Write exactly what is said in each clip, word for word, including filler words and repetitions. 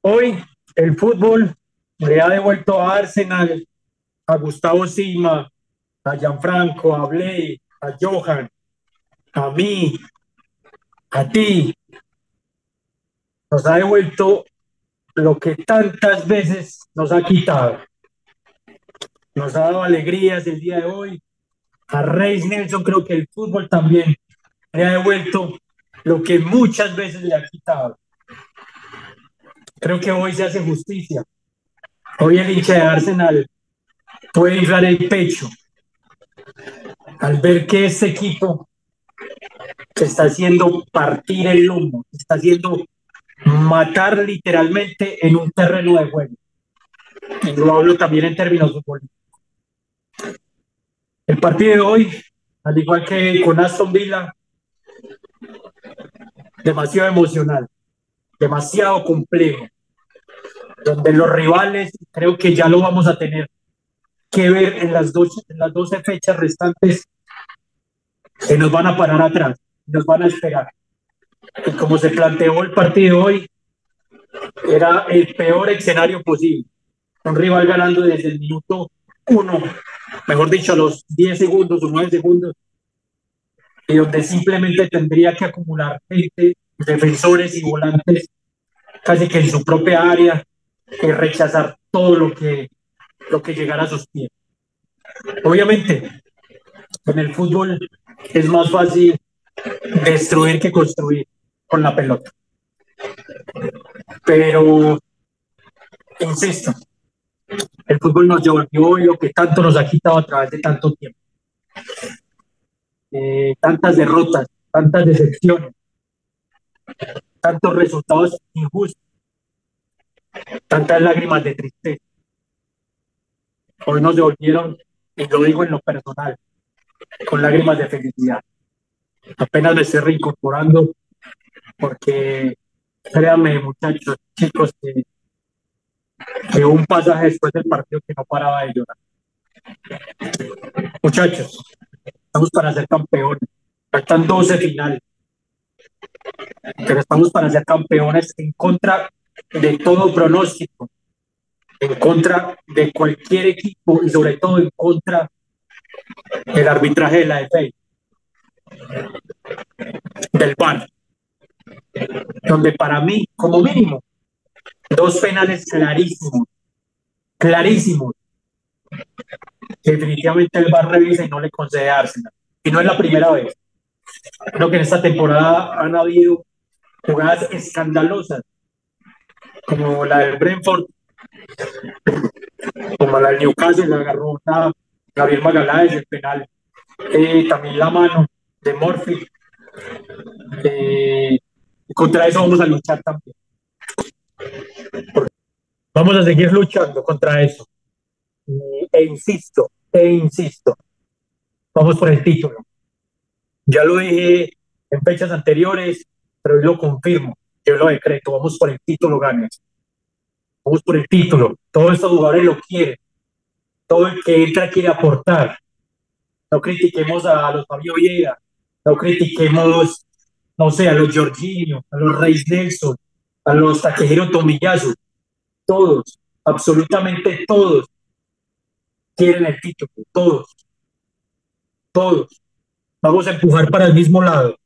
Hoy el fútbol le ha devuelto a Arsenal, a Gustavo Sima, a Gianfranco, a Bley, a Johan, a mí, a ti. Nos ha devuelto lo que tantas veces nos ha quitado. Nos ha dado alegrías el día de hoy. A Reis Nelson creo que el fútbol también le ha devuelto lo que muchas veces le ha quitado. Creo que hoy se hace justicia. Hoy el hincha de Arsenal puede inflar el pecho al ver que este equipo se está haciendo partir el lomo, se está haciendo matar literalmente en un terreno de juego. Y lo hablo también en términos futbolísticos. El partido de hoy, al igual que con Aston Villa, demasiado emocional, demasiado complejo, donde los rivales creo que ya lo vamos a tener que ver en las, doce, en las doce fechas restantes que nos van a parar atrás, nos van a esperar. Y como se planteó el partido hoy, era el peor escenario posible. Un rival ganando desde el minuto uno, mejor dicho, a los diez segundos o nueve segundos, y donde simplemente tendría que acumular gente, defensores y volantes casi que en su propia área y rechazar todo lo que, lo que llegara a sus pies. Obviamente, en el fútbol es más fácil destruir que construir con la pelota. Pero, insisto, el fútbol nos devolvió lo que tanto nos ha quitado a través de tanto tiempo. Eh, tantas derrotas, tantas decepciones, tantos resultados injustos, tantas lágrimas de tristeza. Hoy nos devolvieron, y lo digo en lo personal, con lágrimas de felicidad. Apenas me estoy reincorporando porque, créanme, muchachos, chicos, que, que un pasaje después del partido que no paraba de llorar. Muchachos, estamos para ser campeones. Faltan doce finales, pero estamos para ser campeones en contra de todo pronóstico, en contra de cualquier equipo y sobre todo en contra del arbitraje de la F A, del V A R, donde para mí, como mínimo, dos penales clarísimos, clarísimos, que definitivamente el V A R revisa y no le concede a Arsenal. Y no es la primera vez. Creo que en esta temporada han habido jugadas escandalosas, como la del Brentford, como la del Newcastle, la agarró a Gabriel Magaláes, el penal, eh, también la mano de Murphy. Eh, contra eso vamos a luchar también. Vamos a seguir luchando contra eso. E insisto, e insisto, vamos por el título. Ya lo dije en fechas anteriores, pero hoy lo confirmo, yo lo decreto, vamos por el título, ganes. Vamos por el título. Todos estos jugadores lo quieren. Todo el que entra quiere aportar. No critiquemos a los Fabio Vieira, no critiquemos, no sé, a los Jorginho, a los Reis Nelson, a los Takehiro Tomiyasu. Todos, absolutamente todos quieren el título, todos, todos. Vamos a empujar para el mismo lado.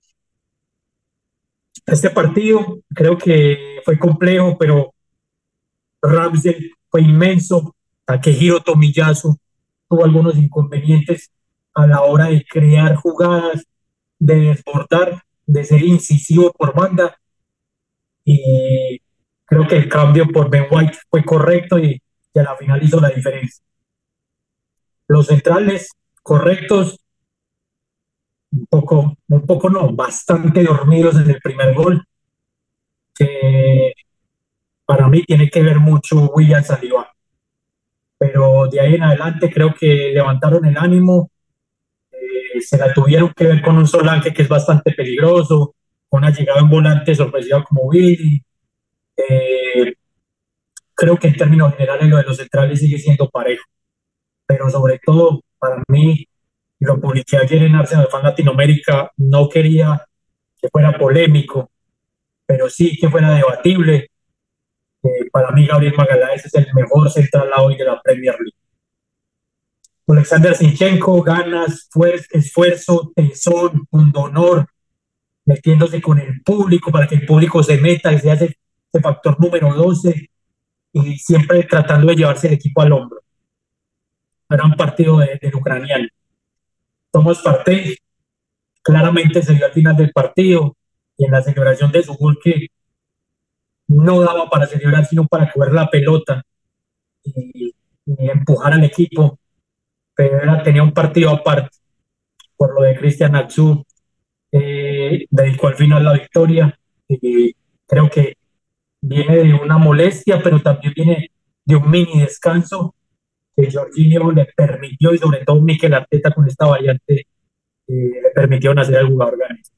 Este partido creo que fue complejo, pero Ramsdale fue inmenso. Takehiro Tomiyasu tuvo algunos inconvenientes a la hora de crear jugadas, de desbordar, de ser incisivo por banda. Y creo que el cambio por Ben White fue correcto y, y a la final hizo la diferencia. Los centrales correctos, un poco, un poco no, bastante dormidos en el primer gol. Que para mí tiene que ver mucho William Saliba. Pero de ahí en adelante creo que levantaron el ánimo, eh, se la tuvieron que ver con un Solanke que es bastante peligroso, con una llegada en volante sorpresiva como Willy. Eh, creo que en términos generales lo de los centrales sigue siendo parejo, pero sobre todo para mí, lo publiqué ayer en Arsenal Fan Latinoamérica, no quería que fuera polémico, pero sí que fuera debatible. Para mí, Gabriel Magaláes es el mejor central hoy de la Premier League. Alexander Zinchenko, ganas, fuer- esfuerzo, tesón, pundonor, metiéndose con el público para que el público se meta y sea ese, ese factor número doce y siempre tratando de llevarse el equipo al hombro. Gran partido de- del ucraniano. Thomas Partey claramente se vio al final del partido y en la celebración de su gol que no daba para celebrar, sino para coger la pelota y, y empujar al equipo, pero era, tenía un partido aparte por lo de Cristian Atsu, eh, dedicó al final la victoria y creo que viene de una molestia, pero también viene de un mini descanso que Jorginho le permitió y sobre todo Mikel Arteta con esta variante eh, le permitió nacer al jugador ganes.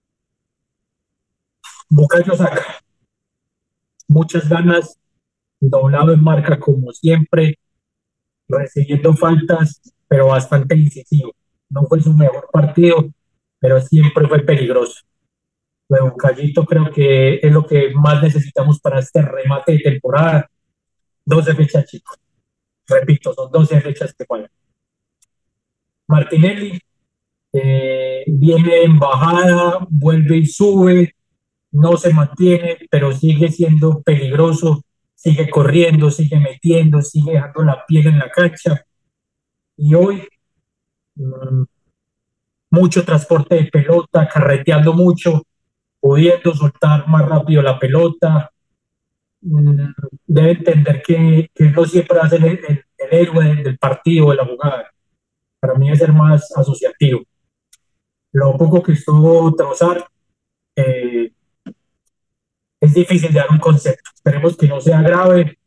Bukayo Saka, muchas ganas, doblado en marca como siempre, recibiendo faltas, pero bastante incisivo. No fue su mejor partido, pero siempre fue peligroso. Lo de Bucayito creo que es lo que más necesitamos para este remate de temporada. doce fechas, chicos. Repito, son doce fechas que faltan. Martinelli eh, viene en bajada, vuelve y sube, no se mantiene, pero sigue siendo peligroso, sigue corriendo, sigue metiendo, sigue dejando la piel en la cancha. Y hoy, mmm, mucho transporte de pelota, carreteando mucho, pudiendo soltar más rápido la pelota. Mm, debe entender que, que no siempre va a ser el, el, el héroe del, del partido, de la jugada. Para mí es ser más asociativo. Lo poco que estuvo Trossard, eh, es difícil de dar un concepto. Esperemos que no sea grave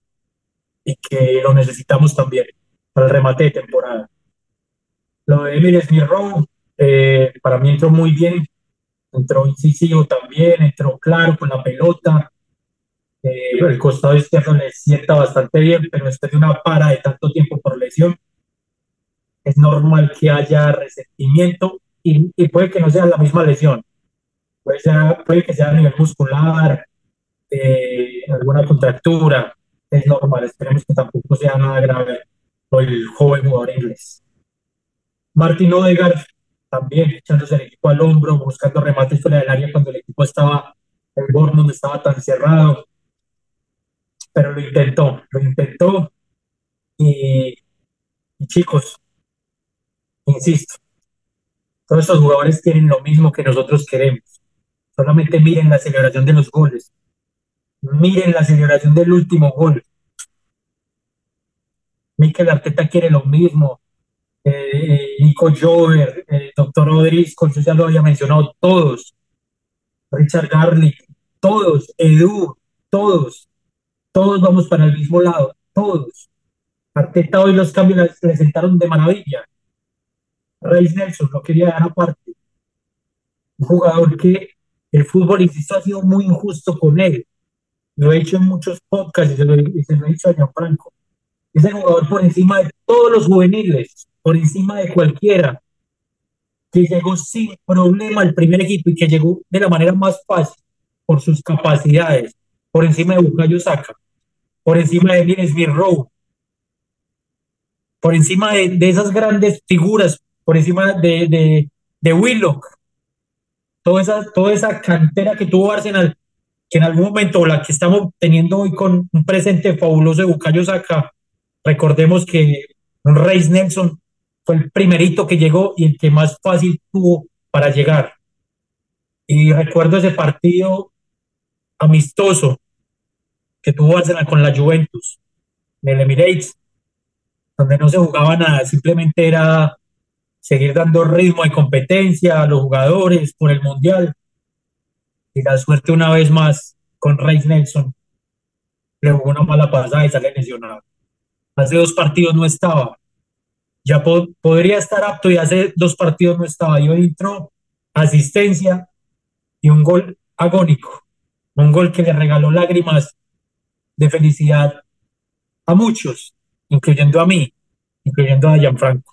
y que lo necesitamos también para el remate de temporada. Lo de Emil Smith Rowe, eh, para mí entró muy bien, entró incisivo también, entró claro con la pelota. Eh, el costado izquierdo le sienta bastante bien, pero después de una para de tanto tiempo por lesión, es normal que haya resentimiento y, y puede que no sea la misma lesión, puede, ser, puede que sea a nivel muscular, eh, alguna contractura, es normal, esperemos que tampoco sea nada grave por el joven jugador inglés. Martin Odegaard también echándose el equipo al hombro, buscando remates fuera del área cuando el equipo estaba, el Bournemouth estaba tan cerrado, pero lo intentó, lo intentó y, y chicos, insisto, todos estos jugadores tienen lo mismo que nosotros queremos. Solamente miren la celebración de los goles. Miren la celebración del último gol. Mikel Arteta quiere lo mismo. Eh, eh, Nico Jover, el doctor Rodríguez, yo ya lo había mencionado, todos. Richard Garlic, todos. Edu, todos. Todos vamos para el mismo lado. Todos. Arteta hoy los cambios le sentaron de maravilla. Reis Nelson lo quería dar aparte. Un jugador que el fútbol, insisto, ha sido muy injusto con él. Lo he dicho en muchos podcasts y se lo, y se lo he dicho a Gianfranco. Es el jugador por encima de todos los juveniles, por encima de cualquiera, que llegó sin problema al primer equipo y que llegó de la manera más fácil por sus capacidades, por encima de Bukayo Saka, por encima de Emile Smith Rowe, por encima de, de, esas grandes figuras, por encima de, de, de Willock, toda esa, toda esa cantera que tuvo Arsenal, que en algún momento, la que estamos teniendo hoy con un presente fabuloso de Bukayo Saka, recordemos que un Reis Nelson fue el primerito que llegó y el que más fácil tuvo para llegar. Y recuerdo ese partido amistoso que tuvo Arsenal con la Juventus en el Emirates, donde no se jugaba nada, simplemente era seguir dando ritmo de competencia a los jugadores por el Mundial. Y la suerte una vez más con Reis Nelson le jugó una mala pasada y sale lesionado. Hace dos partidos no estaba. Ya po podría estar apto y hace dos partidos no estaba. Y hoy entró asistencia y un gol agónico. Un gol que le regaló lágrimas de felicidad a muchos, incluyendo a mí, incluyendo a Gianfranco.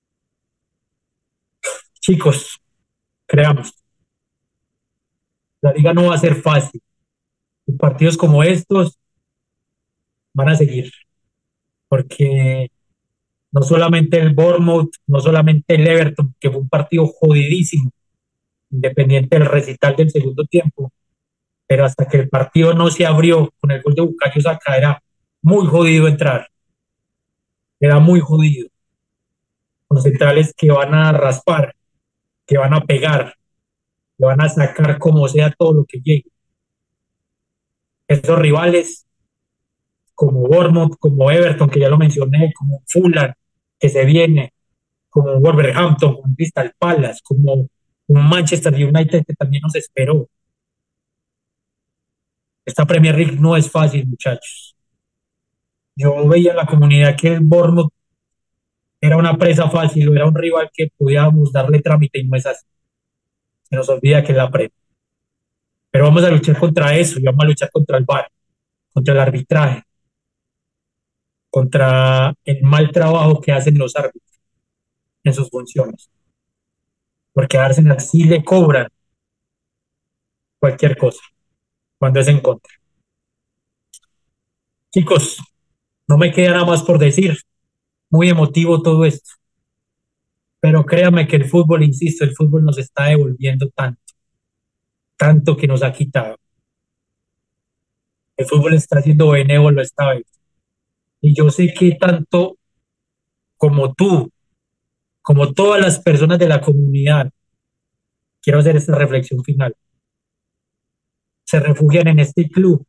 Chicos, creamos, la liga no va a ser fácil. En partidos como estos van a seguir, porque no solamente el Bournemouth, no solamente el Everton, que fue un partido jodidísimo, independiente del recital del segundo tiempo, pero hasta que el partido no se abrió con el gol de Bukayo Saka era muy jodido entrar, era muy jodido, con centrales que van a raspar, que van a pegar, que van a sacar como sea todo lo que llegue. Esos rivales como Bournemouth, como Everton, que ya lo mencioné, como Fulham, que se viene, como Wolverhampton, como Crystal Palace, como un Manchester United que también nos esperó. Esta Premier League no es fácil, muchachos. Yo veía en la comunidad que el Bournemouth era una presa fácil o era un rival que podíamos darle trámite y no es así. Se nos olvida que es la presa. Pero vamos a luchar contra eso y vamos a luchar contra el V A R, contra el arbitraje, contra el mal trabajo que hacen los árbitros en sus funciones. Porque a Arsenal sí le cobran cualquier cosa cuando es en contra. Chicos, no me queda nada más por decir. Muy emotivo todo esto. Pero créame que el fútbol, insisto, el fútbol nos está devolviendo tanto, tanto que nos ha quitado. El fútbol está siendo benévolo esta vez. Y yo sé que tanto como tú, como todas las personas de la comunidad, quiero hacer esta reflexión final, se refugian en este club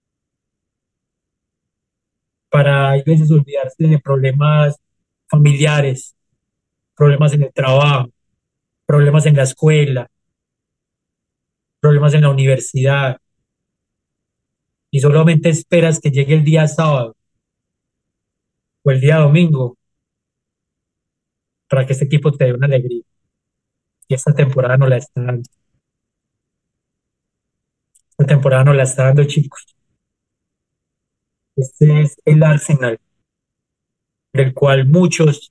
para a veces olvidarse de problemas familiares, problemas en el trabajo, problemas en la escuela, problemas en la universidad, y solamente esperas que llegue el día sábado o el día domingo para que este equipo te dé una alegría. Y esta temporada no la está dando. Esta temporada no la está dando, chicos. Este es el Arsenal, del cual muchos,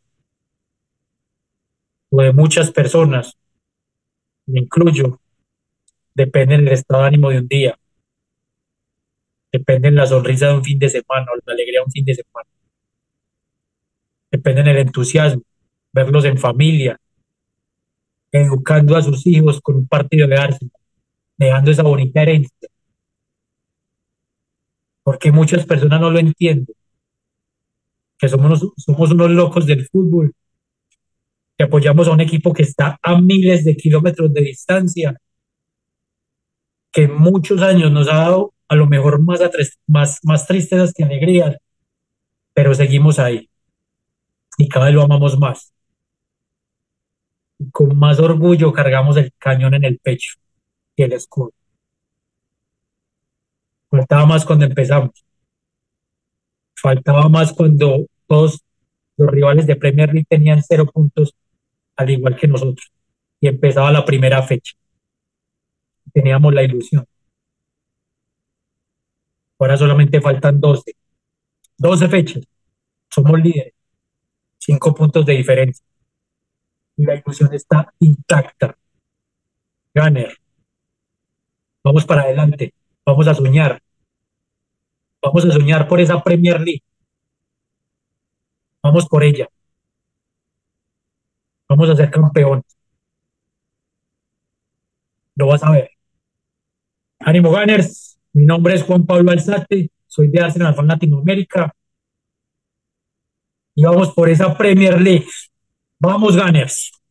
o de muchas personas, me incluyo, dependen del estado de ánimo de un día, dependen la sonrisa de un fin de semana o la alegría de un fin de semana, dependen el entusiasmo, verlos en familia, educando a sus hijos con un partido de Arsenal, dejando esa bonita herencia, porque muchas personas no lo entienden, que somos, somos unos locos del fútbol, que apoyamos a un equipo que está a miles de kilómetros de distancia, que en muchos años nos ha dado a lo mejor más, atres- más, más tristezas que alegrías, pero seguimos ahí y cada vez lo amamos más. Y con más orgullo cargamos el cañón en el pecho y el escudo. Faltaba más cuando empezamos, faltaba más cuando todos los rivales de Premier League tenían cero puntos, al igual que nosotros, y empezaba la primera fecha. Teníamos la ilusión. Ahora solamente faltan doce, doce fechas. Somos líderes, cinco puntos de diferencia. Y la ilusión está intacta. Gunner, vamos para adelante, vamos a soñar, vamos a soñar por esa Premier League, vamos por ella, vamos a ser campeones, lo vas a ver. Ánimo Gunners, mi nombre es Juan Pablo Alzate, soy de Arsenal Fan Latinoamérica y vamos por esa Premier League. Vamos Gunners.